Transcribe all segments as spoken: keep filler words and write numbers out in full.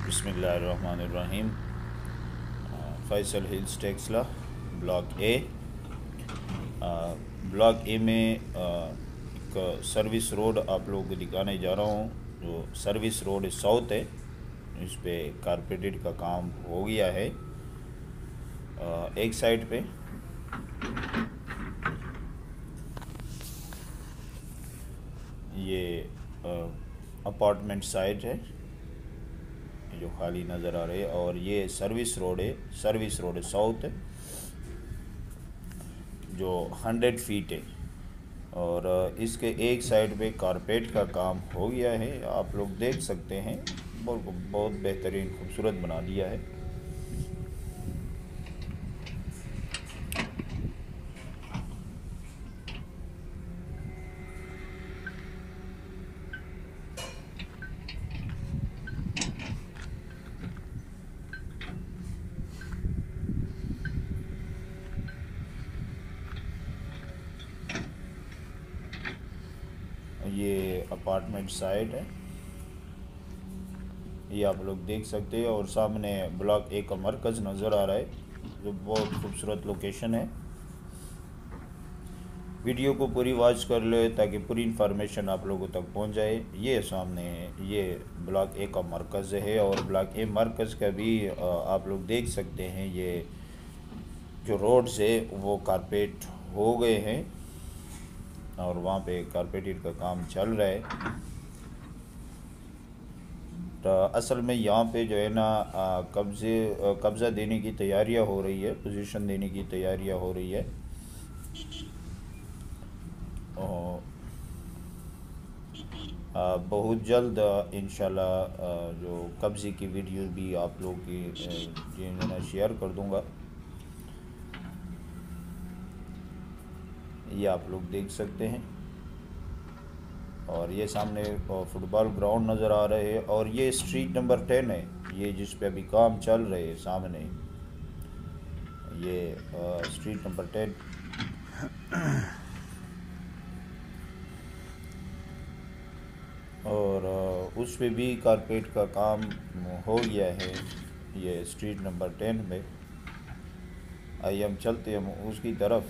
बिस्मिल्लाहिर्रहमानिर्रहीम। Faisal Hills Taxila block A. Block A में आ, एक सर्विस रोड आप लोगों को दिखाने जा रहा हूँ। जो सर्विस रोड साउथ है, इस पे कारपेटेड का काम हो गया है। आ, एक साइड पे ये अपार्टमेंट साइड है जो खाली नज़र आ रही है, और ये सर्विस रोड है। सर्विस रोड है साउथ है जो हंड्रेड फीट है, और इसके एक साइड पे कारपेट का काम हो गया है। आप लोग देख सकते हैं, बहुत बहुत बेहतरीन खूबसूरत बना दिया है। ये अपार्टमेंट साइड है, ये आप लोग देख सकते हैं। और सामने ब्लॉक ए का मरकज़ नज़र आ रहा है, जो बहुत खूबसूरत लोकेशन है। वीडियो को पूरी वॉच कर लो ताकि पूरी इन्फॉर्मेशन आप लोगों तक पहुंच जाए। ये सामने ये ब्लॉक ए का मरकज़ है, और ब्लॉक ए मरकज़ का भी आप लोग देख सकते हैं। ये जो रोड्स है वो कारपेट हो गए हैं, और वहाँ पे कारपेटेड का काम चल रहा है। तो असल में यहाँ पे जो है ना कब्ज़े कब्ज़ा देने की तैयारियाँ हो रही है, पोजीशन देने की तैयारियाँ हो रही है। और बहुत जल्द इंशाल्लाह जो कब्ज़े की वीडियो भी आप लोग की जो मैं शेयर कर दूँगा। ये आप लोग देख सकते हैं, और ये सामने फुटबॉल ग्राउंड नज़र आ रहे हैं, और ये स्ट्रीट नंबर टेन है, ये जिस पे अभी काम चल रहे हैं सामने। ये स्ट्रीट नंबर टेन और उस पे भी कारपेट का काम हो गया है। ये स्ट्रीट नंबर टेन में आइए हम चलते हम उसकी तरफ।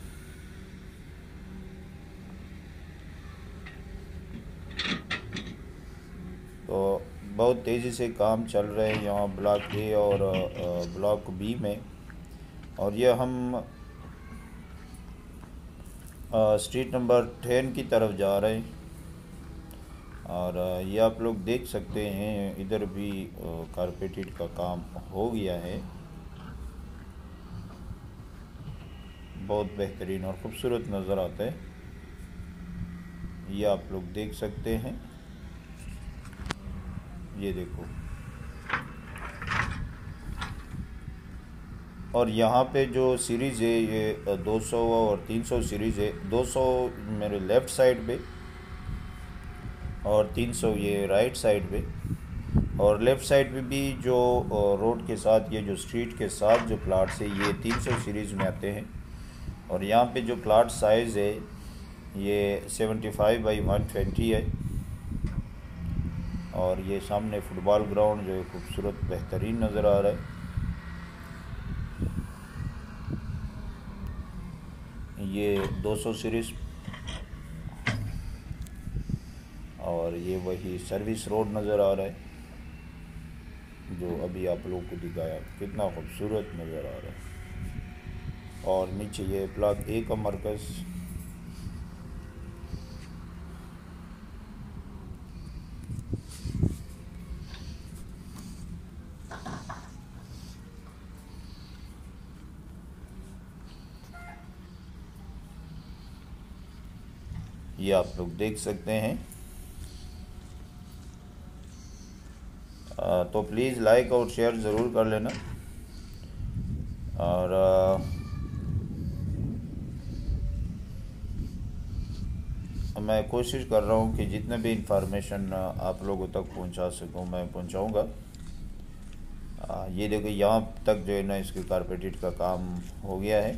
तो बहुत तेज़ी से काम चल रहे हैं यहाँ ब्लॉक ए और ब्लॉक बी में। और ये हम स्ट्रीट नंबर टेन की तरफ जा रहे हैं, और ये आप लोग देख सकते हैं इधर भी कारपेटेड का काम हो गया है। बहुत बेहतरीन और ख़ूबसूरत नज़र आता है, ये आप लोग देख सकते हैं। ये देखो, और यहाँ पे जो सीरीज़ है ये दो सौ और तीन सौ सीरीज़ है। दो सौ मेरे लेफ़्ट साइड पे और तीन सौ ये राइट साइड पे। और लेफ़्ट साइड पे भी जो रोड के साथ, ये जो स्ट्रीट के साथ जो प्लाट्स है ये तीन सौ सीरीज़ में आते हैं। और यहाँ पे जो प्लाट साइज़ है ये seventy five by one twenty है। और ये सामने फुटबॉल ग्राउंड जो है खूबसूरत बेहतरीन नज़र आ रहा है। ये दो सौ सीरीज़, और ये वही सर्विस रोड नज़र आ रहा है जो अभी आप लोगों को दिखाया, कितना खूबसूरत नज़र आ रहा है। और नीचे ये ब्लॉक ए का मरकज़। ये आप लोग देख सकते हैं। आ, तो प्लीज़ लाइक और शेयर ज़रूर कर लेना। और आ, मैं कोशिश कर रहा हूँ कि जितने भी इंफॉर्मेशन आप लोगों तक पहुँचा सकूँ मैं पहुँचाऊँगा। ये देखो, यहाँ तक जो है ना इसके कारपेटेड का काम हो गया है।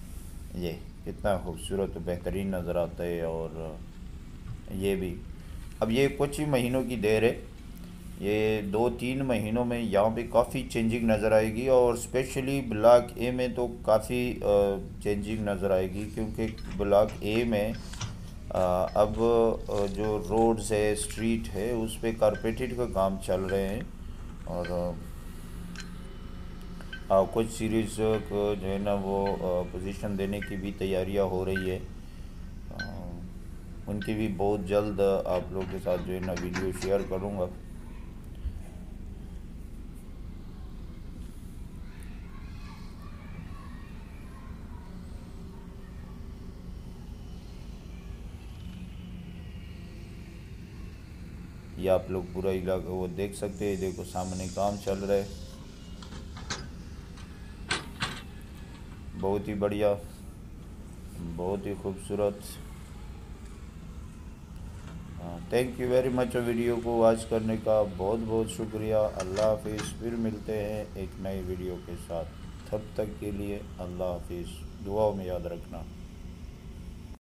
ये कितना खूबसूरत बेहतरीन नज़र आता है। और ये भी अब ये कुछ ही महीनों की देर है, ये दो तीन महीनों में यहाँ पे काफ़ी चेंजिंग नज़र आएगी, और स्पेशली ब्लॉक ए में तो काफ़ी चेंजिंग नज़र आएगी, क्योंकि ब्लॉक ए में अ, अब अ, जो रोड्स है, स्ट्रीट है, उस पे कारपेटेड का काम चल रहे हैं। और अ, कुछ सीरीज़ को जो है ना वो पोजीशन देने की भी तैयारियां हो रही है। अ, उनकी भी बहुत जल्द आप लोगों के साथ जो है ना वीडियो शेयर करूँगा। ये आप लोग पूरा इलाका वो देख सकते हैं, देखो सामने काम चल रहा है, बहुत ही बढ़िया, बहुत ही खूबसूरत। Thank you very much video को वॉच करने का बहुत बहुत शुक्रिया। अल्लाह हाफिज़, फिर मिलते हैं एक नई वीडियो के साथ, तब तक के लिए अल्लाह हाफिज़, दुआओं में याद रखना।